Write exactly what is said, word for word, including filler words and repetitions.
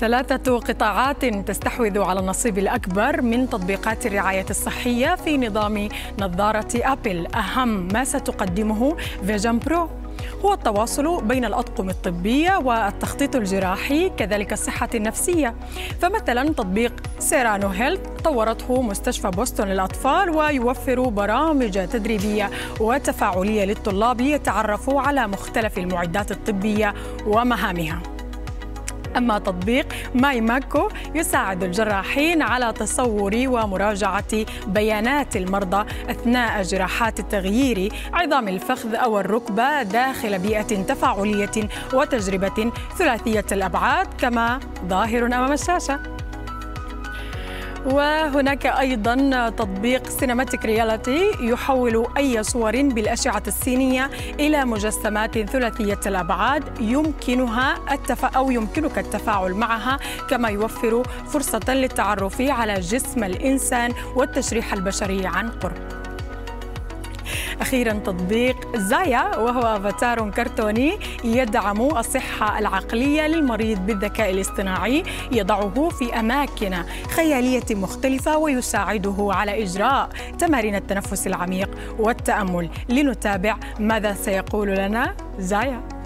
ثلاثة قطاعات تستحوذ على النصيب الأكبر من تطبيقات الرعاية الصحية في نظام نظارة أبل. أهم ما ستقدمه فيجن برو هو التواصل بين الأطقم الطبية والتخطيط الجراحي، كذلك الصحة النفسية. فمثلا تطبيق سيرانو هيلث طورته مستشفى بوسطن للأطفال، ويوفر برامج تدريبية وتفاعلية للطلاب ليتعرفوا على مختلف المعدات الطبية ومهامها. أما تطبيق ماي ماكو يساعد الجراحين على تصور ومراجعة بيانات المرضى أثناء جراحات تغيير عظام الفخذ أو الركبة داخل بيئة تفاعلية وتجربة ثلاثية الأبعاد كما ظاهر أمام الشاشة. وهناك أيضا تطبيق سينماتيك رياليتي يحول أي صور بالأشعة السينية إلى مجسمات ثلاثية الأبعاد يمكنها التفا أو يمكنك التفاعل معها، كما يوفر فرصة للتعرف على جسم الإنسان والتشريح البشري عن قرب. أخيراً تطبيق زايا، وهو أفاتار كرتوني يدعم الصحة العقلية للمريض بالذكاء الاصطناعي، يضعه في أماكن خيالية مختلفة ويساعده على إجراء تمارين التنفس العميق والتأمل. لنتابع ماذا سيقول لنا زايا.